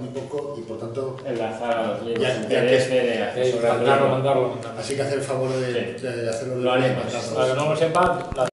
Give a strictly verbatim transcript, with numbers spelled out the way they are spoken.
muy poco y por tanto enlazar a los libros ya, en ya P D F de Eh, acceso mandarlo, gratuito. mandarlo, mandarlo. así que hacer el favor de, Sí. de hacerlo Lo haremos. mandarlo. Para que no lo sepan, la